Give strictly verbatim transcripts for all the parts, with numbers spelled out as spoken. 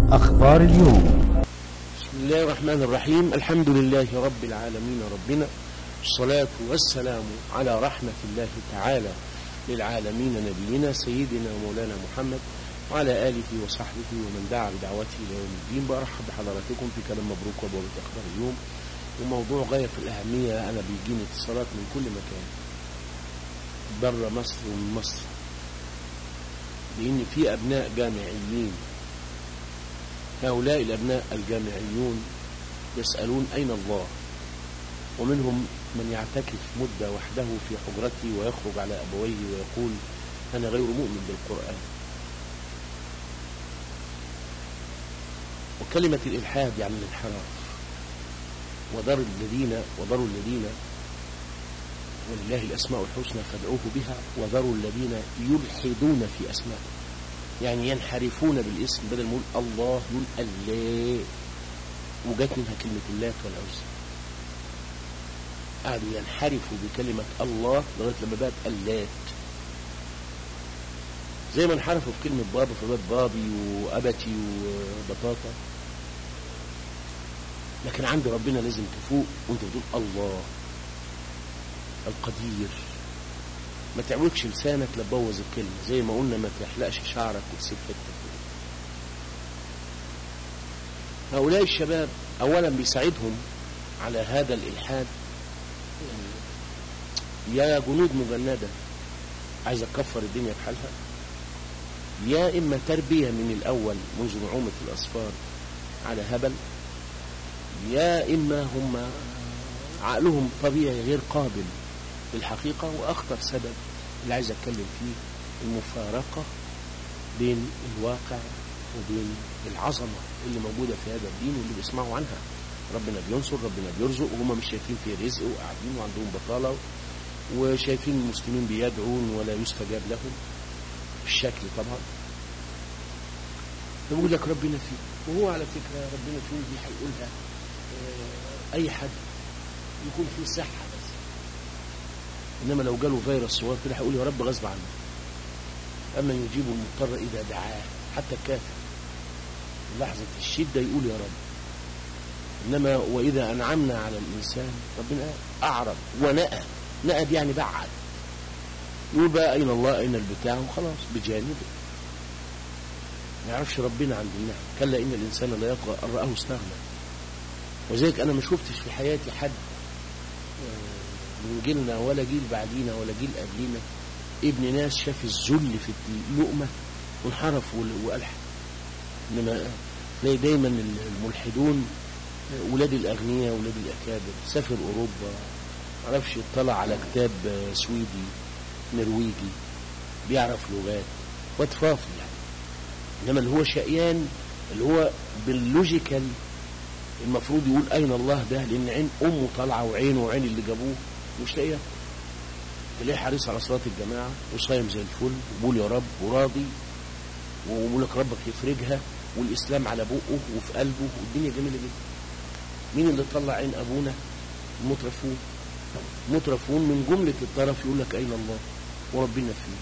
أخبار اليوم. بسم الله الرحمن الرحيم. الحمد لله رب العالمين ربنا، الصلاة والسلام على رحمة الله تعالى للعالمين نبينا سيدنا مولانا محمد وعلى آله وصحبه ومن دعا بدعوته إلى يوم الدين. برحب بحضراتكم في كلام مبروك وبوابة أخبار اليوم، وموضوع غاية في الأهمية. أنا بيجيني اتصالات من كل مكان برا مصر ومن مصر، لأن في أبناء جامعيين. هؤلاء الأبناء الجامعيون يسألون أين الله، ومنهم من يعتكف مدة وحده في حجرته ويخرج على أبويه ويقول أنا غير مؤمن بالقرآن. وكلمة الإلحاد يعني الانحراف، وذروا الذين وذروا الذين ولله الأسماء الحسنى فادعوه بها وذروا الذين يلحدون في أسمائه، يعني ينحرفون بالاسم، بدل ما يقول الله يقول الله، وجات منها كلمة اللات والعزى. قعدوا ينحرفوا بكلمة الله لغاية لما بقت اللات، زي ما انحرفوا في كلمة بابا فبقت بابي وأبتي وبطاطا. لكن عند ربنا لازم تفوق وانت بتقول الله القدير. ما تعوجش لسانك لتبوظ الكلمة، زي ما قلنا ما تحلقش شعرك وتسيب حتة. هؤلاء الشباب أولا بيساعدهم على هذا الإلحاد يا جنود مجندة عايزة تكفر الدنيا بحالها، يا إما تربية من الأول منذ نعومة الأصفار على هبل، يا إما هم عقلهم طبيعي غير قابل بالحقيقة. وأخطر سبب اللي عايز أتكلم فيه المفارقة بين الواقع وبين العظمة اللي موجودة في هذا الدين واللي بيسمعوا عنها. ربنا بينصر، ربنا بيرزق، وهم مش شايفين فيه رزق، وقاعدين وعندهم بطالة وشايفين المسلمين بيدعون ولا يستجاب لهم بالشكل طبعا. يقول لك ربنا فيه، وهو على فكرة ربنا فيه دي هيقولها أي حد يكون فيه صحة بس، إنما لو جاله فيروس صغير كده هيقول يا رب غصب عنه. أما يجيب المضطر إذا دعاه، حتى الكافر لحظة الشدة يقول يا رب. إنما وإذا أنعمنا على الإنسان ربنا أعرض ونأى. نأى يعني بعد، يقول بقى أين الله أين البتاع وخلاص بجانبه، ما يعرفش ربنا عند النعم. كلا إن الإنسان لا يطغى أن رآه استغنى. وذلك أنا ما شفتش في حياتي حد من جيلنا ولا جيل بعدينا ولا جيل قبلنا ابن ناس شاف الذل في اللقمة وانحرف وألحد. إنما تلاقي دايما الملحدون ولاد الأغنياء ولاد الأكابر. سافر أوروبا، معرفش اطلع على كتاب سويدي نرويجي، بيعرف لغات واتفاف يعني. إنما اللي هو شقيان اللي هو باللوجيكال المفروض يقول أين الله ده، لأن عين أمه طالعة وعينه وعين اللي جابوه مش لاقيها. تلاقيه حريص على صلاة الجماعة وصايم زي الفل وبقول يا رب وراضي، وبقول لك ربك يفرجها، والإسلام على بقه وفي قلبه والدنيا جميلة جدا. مين اللي طلع عين أبونا؟ المترفون. مترفون من جملة الطرف يقول لك أين الله وربنا فيه.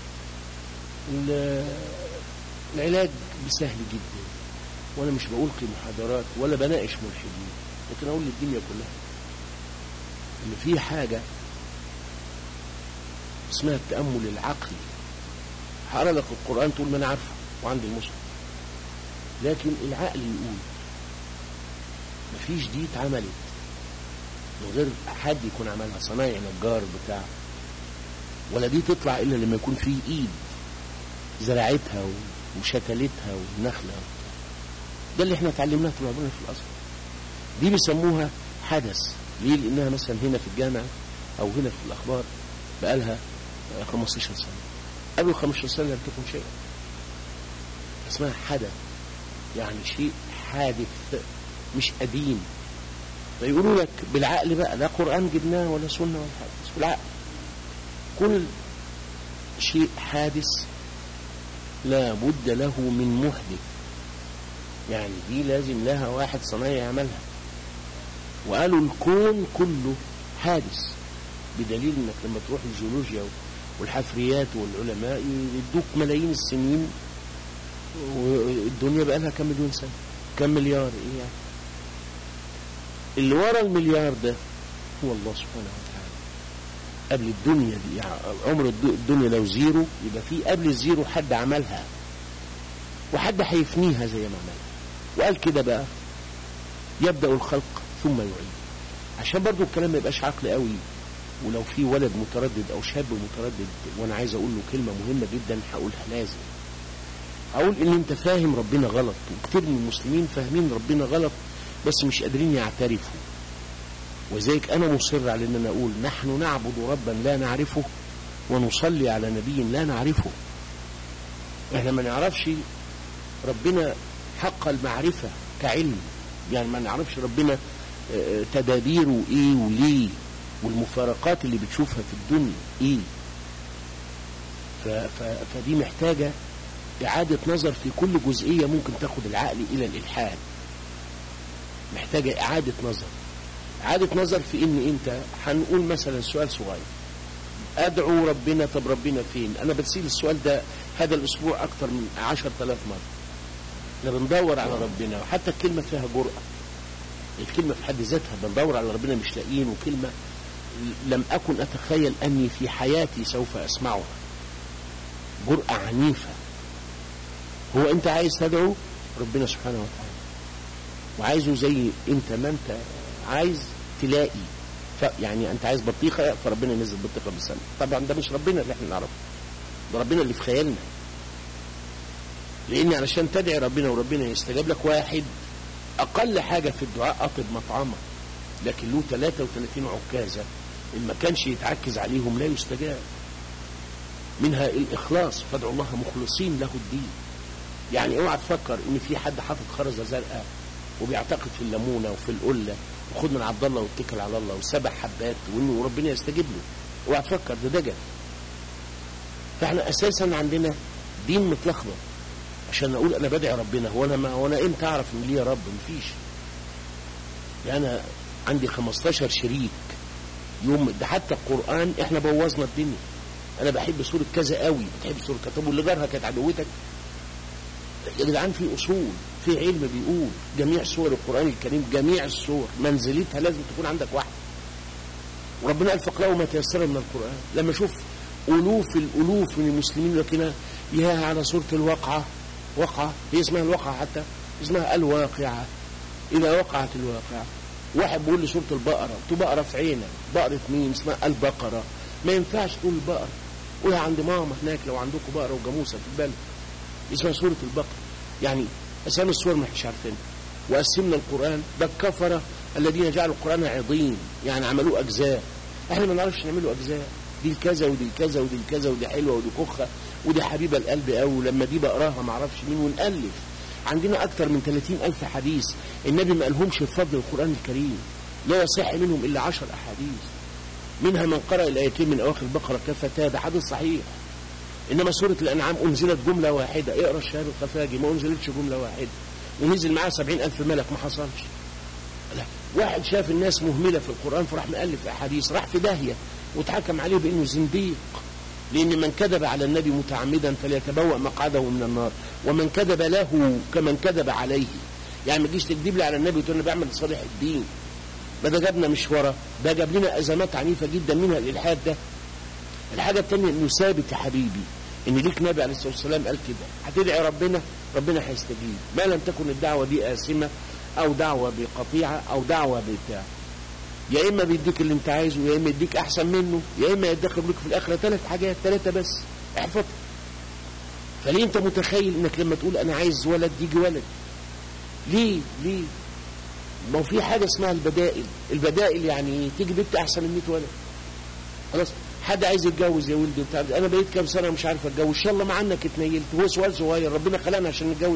العلاج بسهل جدا، وأنا مش بألقي محاضرات ولا بناقش ملحدين، لكن أقول للدنيا كلها إن في حاجة اسمها التأمل العقلي. هقرأ لك القرآن تقول ما أنا عارفه وعندي المصحف، لكن العقل يقول مفيش دي اتعملت من غير حد يكون عملها، صنايعي نجار بتاع، ولا دي تطلع إلا لما يكون في إيد زرعتها وشتلتها والنخلة. ده اللي احنا اتعلمناه طول عمرنا في الأصل. دي بيسموها حدث. ليه؟ لأنها مثلا هنا في الجامعة أو هنا في الأخبار بقالها خمستاشر سنة، قبل خمستاشر سنة لم تكن شيء. اسمها حدث، يعني شيء حادث مش قديم. فيقولوا لك بالعقل بقى، لا قرآن جبناه ولا سنة ولا حاجة، بس بالعقل كل شيء حادث لا بد له من محدث. يعني دي لازم لها واحد صنايعي يعملها. وقالوا الكون كله حادث، بدليل انك لما تروح الجيولوجيا والحفريات والعلماء يدوك ملايين السنين والدنيا بقى لها كم مليون سنة. كم مليار ايه يعني؟ اللي ورا المليار ده هو الله سبحانه وتعالى. قبل الدنيا دي يعني عمر الدنيا لو زيرو يبقى في قبل الزيرو حد عملها وحد هيفنيها زي ما عملها. وقال كده بقى يبدأ الخلق ثم يعيد، عشان برضو الكلام ما يبقاش عقل قوي. ولو في ولد متردد او شاب متردد وانا عايز اقول له كلمه مهمه جدا هقولها، لازم اقول ان انت فاهم ربنا غلط، وكتير من المسلمين فاهمين ربنا غلط بس مش قادرين يعترفوا. وذلك انا مصر على ان انا اقول نحن نعبد ربا لا نعرفه ونصلي على نبي لا نعرفه. احنا ما نعرفش ربنا حق المعرفه كعلم، يعني ما نعرفش ربنا تدابيره ايه وليه والمفارقات اللي بتشوفها في الدنيا ايه. فدي محتاجة اعادة نظر في كل جزئية ممكن تاخد العقل الى الالحاد. محتاجة اعادة نظر اعادة نظر في ان انت هنقول مثلا سؤال صغير، ادعو ربنا، طب ربنا فين؟ انا بتسيل السؤال ده هذا الاسبوع اكتر من عشر تلاف مرة. احنا بندور على ربنا، وحتى الكلمة فيها جرأة، الكلمة في حد ذاتها بندور على ربنا مش لاقيين، وكلمة لم أكن أتخيل أني في حياتي سوف أسمعها. جرأة عنيفة. هو أنت عايز تدعو ربنا سبحانه وتعالى وعايزه زي أنت ما أنت عايز تلاقي، يعني أنت عايز بطيخة فربنا ينزل بطيخة بالسنة. طبعا ده مش ربنا اللي احنا نعرفه، ده ربنا اللي في خيالنا. لأن علشان تدعي ربنا وربنا يستجاب لك، واحد أقل حاجة في الدعاء أطب مطعمة، لكن له ثلاثة وثلاثين عكازة إن ما كانش يتعكز عليهم لا يستجاب. منها الإخلاص، فادعوا الله مخلصين له الدين. يعني اوعى تفكر إن في حد حاطط خرزة زرقاء وبيعتقد في الليمونة وفي القلة وخد من عبد الله واتكل على الله وسبع حبات وإنه ربنا يستجيب له. اوعى تفكر ده دجل. فاحنا أساسا عندنا دين متلخبط. عشان أقول أنا بدعي ربنا، هو أنا ما هو أنا إمتى أعرف إن ليه رب؟ مفيش. يعني أنا عندي خمستاشر شريك يوم ده، حتى القرآن احنا بوظنا الدنيا. انا بحب سورة كذا قوي، بتحب سورة كذا، طب واللي جارها كانت عدوتك؟ يا جدعان في اصول، في علم بيقول جميع سور القرآن الكريم، جميع السور منزلتها لازم تكون عندك واحدة. وربنا قال فاقرأوا ما تيسر من القرآن. لما اشوف الوف الالوف من المسلمين لكن يا على سورة الواقعة، واقعة هي اسمها الواقعة، حتى اسمها الواقعة، إذا وقعت الواقعة. واحد بيقول لي سورة البقرة، تو بقرة في عينك، بقرة مين؟ اسمها البقرة. ما ينفعش تقول البقرة، قولها عند ماما هناك لو عندكم بقرة وجاموسة في البلد، اسمها سورة البقرة. يعني أسامي السور ما احنا عارفينها. وقسمنا القرآن، ده الكفرة الذين جعلوا القرآن عظيم، يعني عملوه أجزاء. احنا ما نعرفش نعمله أجزاء، دي كذا ودي كذا ودي كذا ودي حلوة ودي كخة ودي حبيبة القلب قوي، لما دي بقراها ما اعرفش مين، ونألف. عندنا أكثر من ثلاثين ألف حديث النبي ما قالهمش بفضل القرآن الكريم، لا يصح منهم إلا عشر أحاديث، منها من قرأ الآيتين من أواخر البقرة كفتاه، ده حديث صحيح. إنما سورة الأنعام أنزلت جملة واحدة، اقرأ الشهاب الخفاجي، ما أنزلتش جملة واحدة، ونزل معاه سبعين ألف ملك، ما حصلش. لا، واحد شاف الناس مهملة في القرآن فراح مألف أحاديث، راح في داهية واتحكم عليه بأنه زنديق. لأن من كذب على النبي متعمدا فليتبوأ مقعده من النار، ومن كذب له كمن كذب عليه. يعني ما تجيش تكذب لي على النبي وتقول انا بعمل صالح الدين، ما ده جابنا مشوره، ده جاب لنا ازمات عنيفه جدا، منها الالحاد ده. الحاجه الثانيه انه ثابت يا حبيبي ان ليك نبي عليه الصلاه والسلام قال كده، هتدعي ربنا ربنا هيستجيب، ما لم تكن الدعوه دي آثمه او دعوه بقطيعه او دعوه بتاع. يا اما بيديك اللي انت عايزه، يا اما يديك احسن منه، يا اما يدخل لك في الاخره ثلاث حاجات، ثلاثه بس احفظ. فليه انت متخيل انك لما تقول انا عايز ولد يجي ولد؟ ليه ليه ما هو في حاجه اسمها البدائل. البدائل يعني تيجي بنت احسن من مية ولد. خلاص، حد عايز يتجوز يا ولدي بتاع، انا بقيت كام سنه مش عارف اتجوز، ان شاء الله ما عنك اتنيلت. هو سؤال صغير، ربنا خلقنا عشان نتجوز؟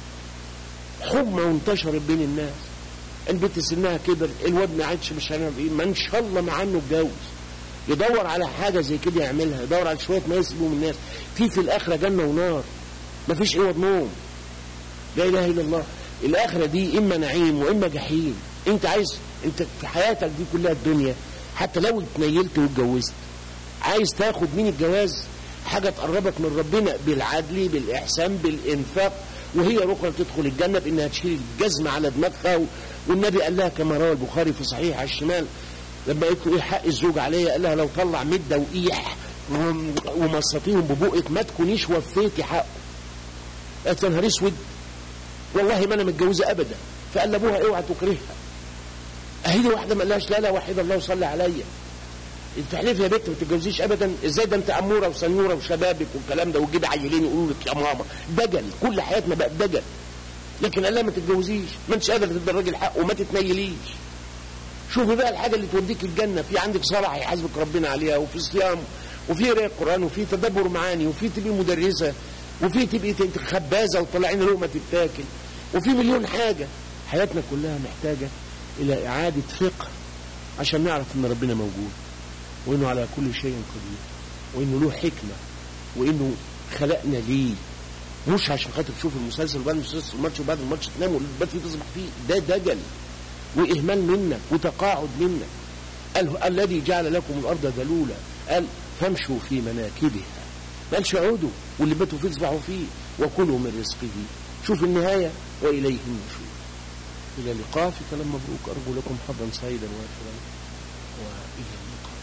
حمى وانتشرت بين الناس، البنت سنها كبر، الواد ما عادش مش هنعرف ايه، ما ان شاء الله ما عنه اتجوز. يدور على حاجه زي كده يعملها، يدور على شويه ما يسلموا من الناس. في في الاخره جنه ونار، ما فيش عوض نوم. لا اله الا الله. الاخره دي اما نعيم واما جحيم. انت عايز انت في حياتك دي كلها الدنيا، حتى لو اتنيلت واتجوزت، عايز تاخد من الجواز حاجة تقربك من ربنا بالعدل بالإحسان بالإنفاق، وهي ركن تدخل الجنة بإنها تشيل الجزمة على دماغها. والنبي قال لها كما روى البخاري في صحيح على الشمال لما قلت له ايه حق الزوج عليا، قال لها لو طلع مدة وقيح ومصطيهم ببوقك ما تكونيش وفيتي حقه. قالت يا نهار اسود والله ما انا متجوزه ابدا. فقال لابوها اوعى تكرهها. اهي دي واحده ما قالهاش لا لا وحيد الله وصلي عليا، انت تحلفي يا بنت ما تتجوزيش ابدا ازاي، ده انت اموره وسنيوره وشبابك والكلام ده، وتجيب عيلين يقولوا لك يا ماما. دجل، كل حياتنا بقت دجل. لكن قال لها ما تتجوزيش، ما انتش قادره تدي الراجل حقه وما تتنيليش. شوفي بقى الحاجه اللي توديك الجنه، في عندك صلاه هيحاسبك ربنا عليها، وفي صيام، وفي قراءه قران، وفي تدبر معاني، وفي تبقي مدرسه، وفي تبقي خبازه وطلعين لقمه تتاكل، وفي مليون حاجه. حياتنا كلها محتاجه الى اعاده فقه عشان نعرف ان ربنا موجود، وانه على كل شيء قدير، وانه له حكمه، وانه خلقنا ليه، مش عشان خاطر تشوف المسلسل وبعد المسلسل الماتش وبعد الماتش تنام والبات فيه تصبح فيه. ده دجل واهمال منك وتقاعد منك. قال الذي جعل لكم الارض ذلولا، قال فامشوا في مناكبها، ما قالش اقعدوا واللي باتوا فيه تصبحوا فيه، وكلوا من رزقه. شوف النهايه واليه النشور. الى اللقاء في كلام مبروك، ارجو لكم حظا سعيدا وافرا والى اللقاء.